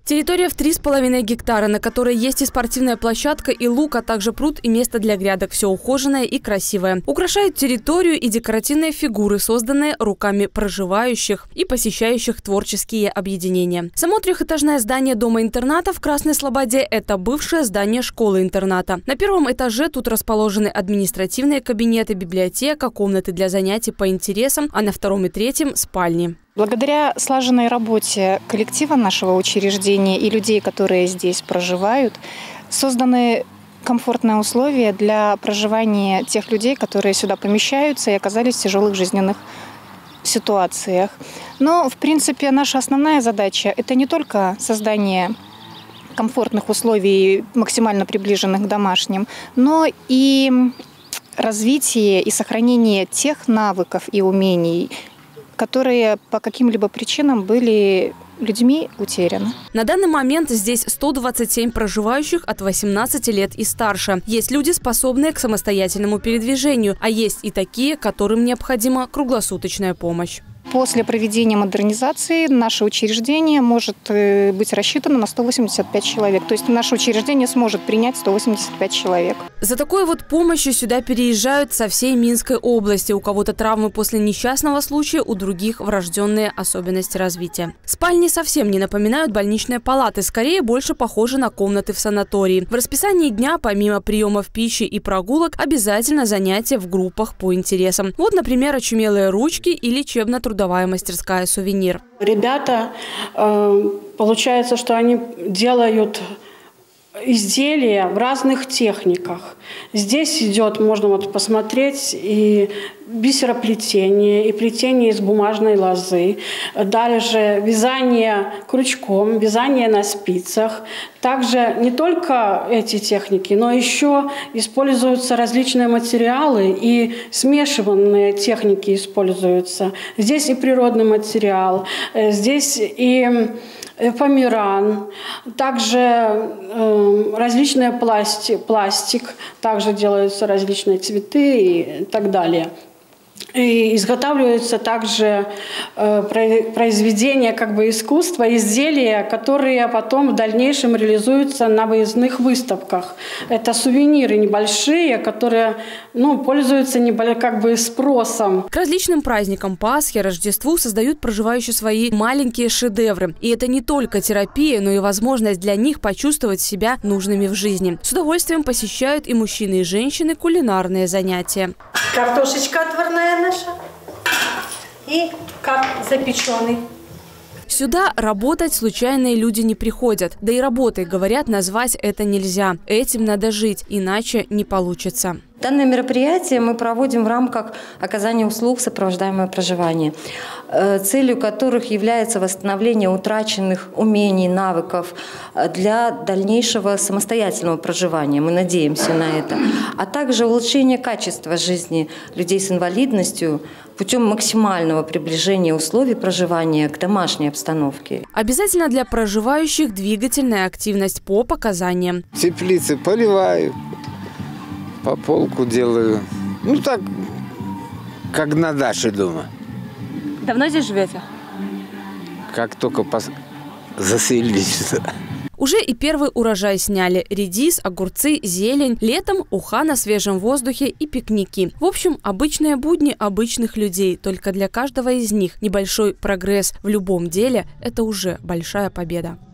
Территория в 3,5 гектара, на которой есть и спортивная площадка, и луг, а также пруд и место для грядок. Все ухоженное и красивое. Украшают территорию и декоративные фигуры, созданные руками проживающих и посещающих творческие объединения. Само трехэтажное здание дома-интерната в Красной Слободе – это бывшее здание школы-интерната. На первом этаже тут расположены административные кабинеты, библиотека, комнаты для занятий по интересам, а на втором и третьем – спальни. Благодаря слаженной работе коллектива нашего учреждения и людей, которые здесь проживают, созданы комфортные условия для проживания тех людей, которые сюда помещаются и оказались в тяжелых жизненных ситуациях. Но, в принципе, наша основная задача – это не только создание комфортных условий, максимально приближенных к домашним, но и развитие и сохранение тех навыков и умений, которые по каким-либо причинам были людьми утеряны. На данный момент здесь 127 проживающих от 18 лет и старше. Есть люди, способные к самостоятельному передвижению, а есть и такие, которым необходима круглосуточная помощь. После проведения модернизации наше учреждение может быть рассчитано на 185 человек. То есть наше учреждение сможет принять 185 человек. За такой вот помощью сюда переезжают со всей Минской области. У кого-то травмы после несчастного случая, у других врожденные особенности развития. Спальни совсем не напоминают больничные палаты, скорее больше похожи на комнаты в санатории. В расписании дня, помимо приемов пищи и прогулок, обязательно занятия в группах по интересам. Вот, например, очумелые ручки и лечебно-трудовая мастерская «Сувенир». Ребята, получается, что они делают изделия в разных техниках. Здесь идет, можно вот посмотреть, и бисероплетение, и плетение из бумажной лозы. Дальше вязание крючком, вязание на спицах. Также не только эти техники, но еще используются различные материалы, и смешиванные техники используются. Здесь и природный материал, здесь и померан, также различный пластик, также делаются различные цветы и так далее. И изготавливаются также произведения искусства, изделия, которые потом в дальнейшем реализуются на выездных выставках. Это сувениры небольшие, которые пользуются спросом. К различным праздникам Пасхи, Рождеству создают проживающие свои маленькие шедевры. И это не только терапия, но и возможность для них почувствовать себя нужными в жизни. С удовольствием посещают и мужчины, и женщины кулинарные занятия. Картошечка отварная наша и как запеченный. Сюда работать случайные люди не приходят. Да и работой, говорят, назвать это нельзя. Этим надо жить, иначе не получится. Данное мероприятие мы проводим в рамках оказания услуг «Сопровождаемое проживание», целью которых является восстановление утраченных умений, навыков для дальнейшего самостоятельного проживания. Мы надеемся на это. А также улучшение качества жизни людей с инвалидностью путем максимального приближения условий проживания к домашней обстановке. Обязательно для проживающих двигательная активность по показаниям. Теплицы поливаю. По полку делаю. Так, как на Даше дома. Давно здесь живете? Как только заселились. Уже и первый урожай сняли. Редис, огурцы, зелень. Летом уха на свежем воздухе и пикники. В общем, обычные будни обычных людей. Только для каждого из них небольшой прогресс в любом деле – это уже большая победа.